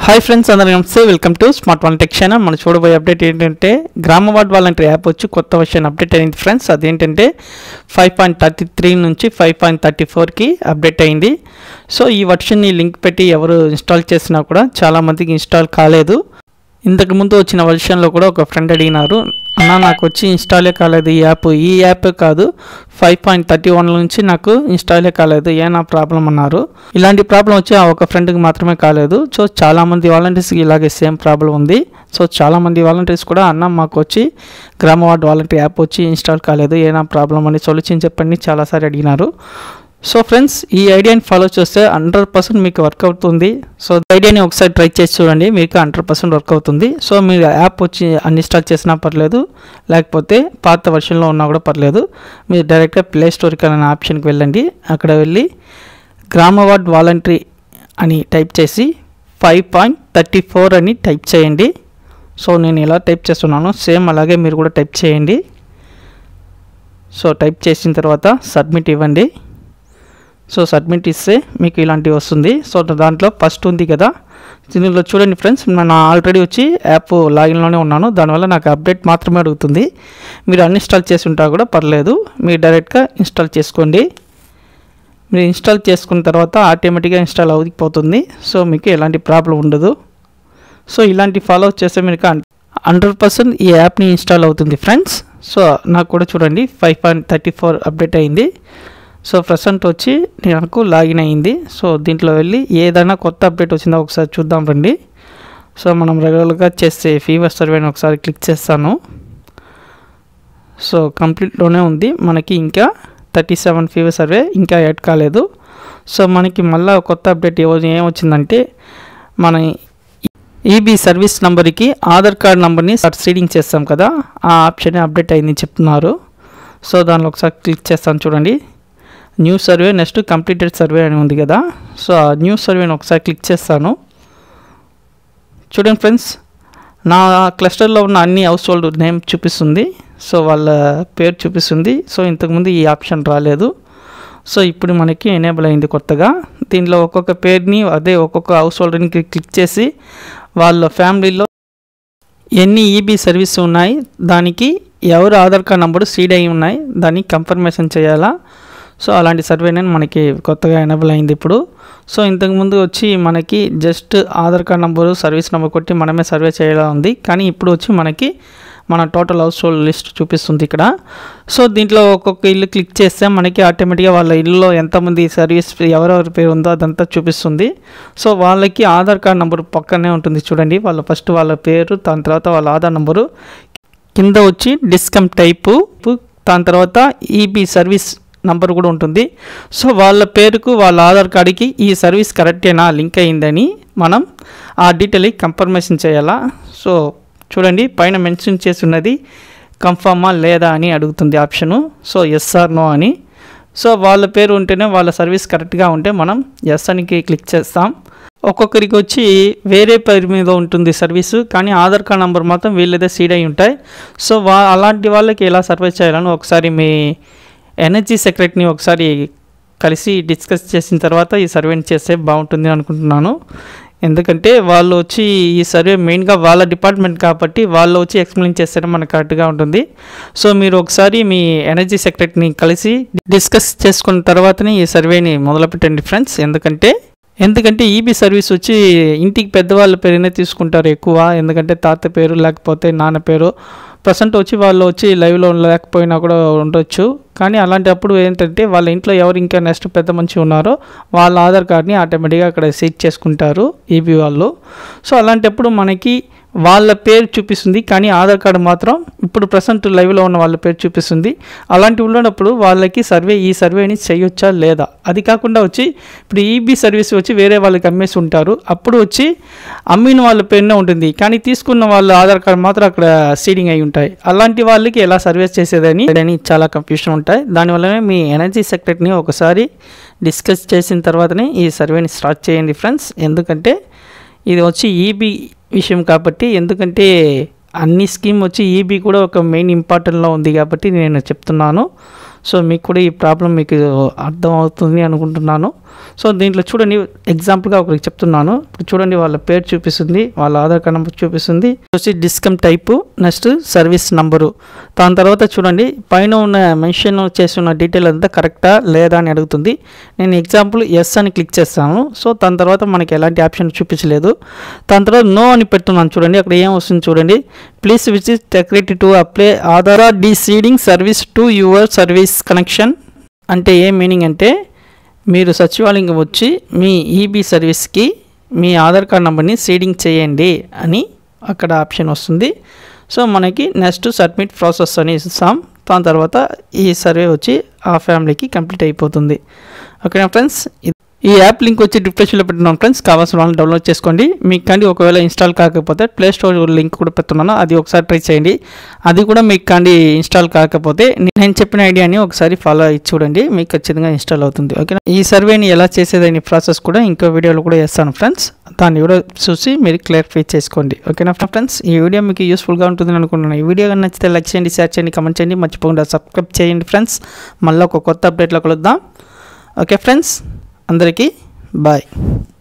Hi friends, అందరికీ నమస్తే. Welcome to smart one tech channel. మనం చూడబోయే అప్డేట్ ఏంటంటే గ్రామ వాలంటీర్ యాప్ వచ్చి కొత్త వర్షన్ అప్డేట్ అయింది ఫ్రెండ్స్. అదేంటంటే 5.33 నుంచి 5.34కి అప్డేట్ అయింది. సో ఈ వర్షన్ని లింక్ పెట్టి ఎవరు ఇన్స్టాల్ చేసినా కూడా చాలామందికి ఇన్స్టాల్ కాలేదు. ఇంతకు ముందు వచ్చిన వర్షన్లో కూడా ఒక ఫ్రెండ్ అడిగినారు, అన్న నాకు వచ్చి ఇన్స్టాలే కాలేదు ఈ యాప్ కాదు 5.31 నుంచి నాకు ఇన్స్టాలే కాలేదు, ఏనా ప్రాబ్లం అన్నారు. ఇలాంటి ప్రాబ్లం వచ్చి ఆ ఒక ఫ్రెండ్కి మాత్రమే కాలేదు. సో చాలామంది వాలంటీర్స్కి ఇలాగే సేమ్ ప్రాబ్లం ఉంది. సో చాలామంది వాలంటీర్స్ కూడా అన్న మాకు వచ్చి గ్రామ వాలంటీర్ యాప్ వచ్చి ఇన్స్టాల్ కాలేదు, ఏనా ప్రాబ్లం అని సొల్యూషన్ చెప్పండి చాలాసారి అడిగినారు. సో ఫ్రెండ్స్, ఈ ఐడియాని ఫాలో చేస్తే 100% మీకు వర్క్ అవుతుంది. సో ఐడియాని ఒకసారి ట్రై చేసి చూడండి, మీకు 100% వర్క్ అవుతుంది. సో మీరు యాప్ వచ్చి అన్ఇన్స్టాల్ చేసినా పర్లేదు, లేకపోతే పాత వర్షన్లో ఉన్నా కూడా పర్లేదు. మీరు డైరెక్ట్గా ప్లే స్టోర్కి అనే ఆప్షన్కి వెళ్ళండి. అక్కడ వెళ్ళి గ్రామ వాలంటరీ అని టైప్ చేసి 5.34 అని టైప్ చేయండి. సో నేను ఎలా టైప్ చేస్తున్నానో సేమ్ అలాగే మీరు కూడా టైప్ చేయండి. సో టైప్ చేసిన తర్వాత సబ్మిట్ ఇవ్వండి. సో సబ్మిట్ ఇస్తే మీకు ఇలాంటివి వస్తుంది. సో దాంట్లో ఫస్ట్ ఉంది కదా, దీనిలో చూడండి ఫ్రెండ్స్, నేను ఆల్రెడీ వచ్చి యాప్ లాగిన్లోనే ఉన్నాను. దానివల్ల నాకు అప్డేట్ మాత్రమే అడుగుతుంది. మీరు అన్ఇన్స్టాల్ చేసి ఉంటా కూడా పర్లేదు, మీరు డైరెక్ట్గా ఇన్స్టాల్ చేసుకోండి. మీరు ఇన్స్టాల్ చేసుకున్న తర్వాత ఆటోమేటిక్గా ఇన్స్టాల్ అవుతుంది. సో మీకు ఎలాంటి ప్రాబ్లం ఉండదు. సో ఇలాంటి ఫాలో చేస్తే మీకు 100% ఈ యాప్ని ఇన్స్టాల్ అవుతుంది ఫ్రెండ్స్. సో నాకు కూడా చూడండి 5.34 అప్డేట్ అయింది. సో ప్రజెంట్ వచ్చి నాకు లాగిన్ అయింది. సో దీంట్లో వెళ్ళి ఏదైనా కొత్త అప్డేట్ వచ్చిందో ఒకసారి చూద్దాం రండి. సో మనం రెగ్యులర్గా చేసే ఫీవర్ సర్వేని ఒకసారి క్లిక్ చేస్తాను. సో కంప్లీట్లోనే ఉంది, మనకి ఇంకా 37 ఫీవర్ సర్వే ఇంకా యాడ్ కాలేదు. సో మనకి మళ్ళీ కొత్త అప్డేట్ ఏమొచ్చిందంటే మన ఈబీ సర్వీస్ నెంబర్కి ఆధార్ కార్డ్ నెంబర్ని సీడింగ్ చేస్తాం కదా, ఆ ఆప్షన్ అప్డేట్ అయింది చెప్తున్నారు. సో దానిలో ఒకసారి క్లిక్ చేస్తాను చూడండి. New survey next completed survey అని ఉంది కదా. సో ఆ న్యూ సర్వేని ఒకసారి క్లిక్ చేస్తాను. చూడండి ఫ్రెండ్స్, నా క్లస్టర్లో ఉన్న అన్ని హౌస్ హోల్డ్ నేమ్ చూపిస్తుంది. సో వాళ్ళ పేరు చూపిస్తుంది. సో ఇంతకుముందు ఈ ఆప్షన్ రాలేదు. సో ఇప్పుడు మనకి ఎనేబుల్ అయింది కొత్తగా. దీనిలో ఒక్కొక్క పేరుని అదే ఒక్కొక్క హౌస్ హోల్డర్ని క్లిక్ చేసి వాళ్ళ ఫ్యామిలీలో ఎన్ని ఈబీ సర్వీస్ ఉన్నాయి, దానికి ఎవరు ఆధార్ కార్డ్ నెంబరు సీడ్ అయి ఉన్నాయి, దాన్ని కన్ఫర్మేషన్ చేయాలా. సో అలాంటి సర్వేనే మనకి కొత్తగా ఎనేబుల్ అయింది ఇప్పుడు. సో ఇంతకుముందు వచ్చి మనకి just Aadhaar card number service number కొట్టి మనమే సర్వే చేయాలా ఉంది. కానీ ఇప్పుడు వచ్చి మనకి మన టోటల్ హౌస్ హోల్డ్ లిస్ట్ చూపిస్తుంది ఇక్కడ. సో దీంట్లో ఒక్కొక్క ఇల్లు క్లిక్ చేస్తే మనకి ఆటోమేటిక్గా వాళ్ళ ఇల్లులో ఎంతమంది సర్వీస్ ఎవరెవరి పేరు ఉందో అదంతా చూపిస్తుంది. సో వాళ్ళకి ఆధార్ కార్డ్ నెంబరు పక్కనే ఉంటుంది చూడండి. ఫస్ట్ వాళ్ళ పేరు, దాని తర్వాత వాళ్ళ ఆధార్ నెంబరు, కింద వచ్చి డిస్కమ్ టైపు, దాని తర్వాత ఈబీ సర్వీస్ నంబర్ కూడా ఉంటుంది. సో వాళ్ళ పేరుకు వాళ్ళ ఆధార్ కార్డుకి ఈ సర్వీస్ కరెక్టేనా లింక్ అయిందని మనం ఆ డీటెయిల్ కన్ఫర్మేషన్ చేయాలా. సో చూడండి పైన మెన్షన్ చేసి ఉన్నది కన్ఫర్మా లేదా అని అడుగుతుంది option. So yes or no అని. సో వాళ్ళ పేరు ఉంటేనే వాళ్ళ సర్వీస్ కరెక్ట్గా ఉంటే మనం ఎస్ అని క్లిక్ చేస్తాం. ఒక్కొక్కరికి వచ్చి వేరే పేరు మీద ఉంటుంది సర్వీసు, కానీ ఆధార్ కార్డ్ నెంబర్ మాత్రం వీళ్ళదే సీడ్ అయి ఉంటాయి. సో అలాంటి వాళ్ళకి ఎలా సర్వీస్ చేయాలని ఒకసారి మీ ఎనర్జీ సెక్రటరీని ఒకసారి కలిసి డిస్కస్ చేసిన తర్వాత ఈ సర్వేని చేస్తే బాగుంటుంది అనుకుంటున్నాను. ఎందుకంటే వాళ్ళు వచ్చి ఈ సర్వే మెయిన్గా వాళ్ళ డిపార్ట్మెంట్ కాబట్టి వాళ్ళు వచ్చి ఎక్స్ప్లెయిన్ చేస్తే మనకు కరెక్ట్గా ఉంటుంది. సో మీరు ఒకసారి మీ ఎనర్జీ సెక్రటరీని కలిసి డిస్కస్ చేసుకున్న తర్వాతనే ఈ సర్వేని మొదలుపెట్టండి ఫ్రెండ్స్. ఎందుకంటే ఈబీ సర్వీస్ వచ్చి ఇంటికి పెద్దవాళ్ళ పేరునే తీసుకుంటారు ఎక్కువ. ఎందుకంటే తాత పేరు లేకపోతే నాన్న పేరు ప్రజెంట్ వచ్చి వాళ్ళు వచ్చి లైవ్లో లేకపోయినా కూడా ఉండొచ్చు. కానీ అలాంటప్పుడు ఏంటంటే వాళ్ళ ఇంట్లో ఎవరు ఇంకా నెక్స్ట్ పెద్ద మనిషి ఉన్నారో వాళ్ళ ఆధార్ కార్డ్ని ఆటోమేటిక్గా అక్కడ సెట్ చేసుకుంటారు ఈబీ వాళ్ళు. సో అలాంటప్పుడు మనకి వాళ్ళ పేరు చూపిస్తుంది, కానీ ఆధార్ కార్డు మాత్రం ఇప్పుడు ప్రజెంట్ లైవ్లో ఉన్న వాళ్ళ పేరు చూపిస్తుంది. అలాంటివి ఉన్నప్పుడు వాళ్ళకి ఈ సర్వేని చేయొచ్చా లేదా. అది కాకుండా వచ్చి ఇప్పుడు ఈబీ సర్వీస్ వచ్చి వేరే వాళ్ళకి అమ్మేసి ఉంటారు, అప్పుడు వచ్చి అమ్మిన వాళ్ళ పేరునే ఉంటుంది, కానీ తీసుకున్న వాళ్ళ ఆధార్ కార్డు మాత్రం అక్కడ సీడింగ్ అయి ఉంటాయి. అలాంటి వాళ్ళకి ఎలా సర్వీస్ చేసేదని చాలా కన్ఫ్యూషన్ ఉంటాయి. దానివల్లనే మీ ఎనర్జీ సెక్రటరీని ఒకసారి డిస్కస్ చేసిన తర్వాతనే ఈ సర్వేని స్టార్ట్ చేయండి ఫ్రెండ్స్. ఎందుకంటే ఇది వచ్చి ఈబీ విషయం కాబట్టి, ఎందుకంటే అన్ని స్కీమ్ వచ్చి ఈబీ కూడా ఒక మెయిన్ ఇంపార్టెంట్లో ఉంది కాబట్టి నేను చెప్తున్నాను. సో మీకు కూడా ఈ ప్రాబ్లం మీకు అర్థం అవుతుంది అనుకుంటున్నాను. సో దీంట్లో చూడండి, ఎగ్జాంపుల్గా ఒకరికి చెప్తున్నాను. ఇప్పుడు చూడండి, వాళ్ళ పేరు చూపిస్తుంది, వాళ్ళ ఆధార్ కార్డ్ నెంబర్ చూపిస్తుంది, వచ్చి discom type, next service number. దాని తర్వాత చూడండి, పైన ఉన్న మెన్షన్ చేసి ఉన్న డీటెయిల్ అంతా కరెక్టా లేదా అని అడుగుతుంది. నేను ఎగ్జాంపుల్ ఎస్ అని క్లిక్ చేస్తాను. సో దాని తర్వాత మనకి ఎలాంటి ఆప్షన్ చూపించలేదు. దాని తర్వాత నో అని పెడుతున్నాను. చూడండి అక్కడ ఏం వస్తుంది చూడండి, please visit security to apply Aadhaar deseeding service to your service connection. అంటే ఏ మీనింగ్ అంటే, మీరు సచివాలయం వచ్చి మీ ఈబీ సర్వీస్కి మీ ఆధార్ కార్డ్ నెంబర్ని సీడింగ్ చేయండి అని అక్కడ ఆప్షన్ వస్తుంది. సో మనకి నెక్స్ట్ సబ్మిట్ ప్రాసెస్ అని ఇస్తాం. దాని తర్వాత ఈ సర్వే వచ్చి ఆ ఫ్యామిలీకి కంప్లీట్ అయిపోతుంది. ఓకేనా ఫ్రెండ్స్, ఈ యాప్ లింక్ వచ్చి డిస్క్రిప్షన్లో పెట్టున్నాను ఫ్రెండ్స్, కావాల్సిన వాళ్ళని డౌన్లోడ్ చేసుకోండి. మీకు కానీ ఒకవేళ ఇన్స్టాల్ కాకపోతే ప్లే స్టోర్ లింక్ కూడా పెడుతున్నాను, అది ఒకసారి ట్రై చేయండి. అది కూడా మీకు కానీ ఇన్స్టాల్ కాకపోతే నేను చెప్పిన ఐడియాని ఒకసారి ఫాలో అయ్యి చూడండి, మీకు ఖచ్చితంగా ఇన్స్టాల్ అవుతుంది. ఓకేనా, ఈ సర్వేని ఎలా చేసేదని ప్రాసెస్ కూడా ఇంకో వీడియోలో కూడా చేస్తాను ఫ్రెండ్స్, దాన్ని కూడా చూసి మీరు క్లారిఫై చేసుకోండి. ఓకేనా ఫ్రెండ్స్, ఈ వీడియో మీకు యూస్ఫుల్గా ఉంటుందని అనుకుంటున్నాను. ఈ వీడియో నచ్చితే లైక్ చేయండి, షేర్ చేయండి, కమెంట్ చేయండి, మర్చిపోకుండా సబ్స్క్రైబ్ చేయండి ఫ్రెండ్స్. మళ్ళీ ఒక కొత్త అప్డేట్లో కలుద్దాం. ఓకే ఫ్రెండ్స్, అందరికీ బాయ్.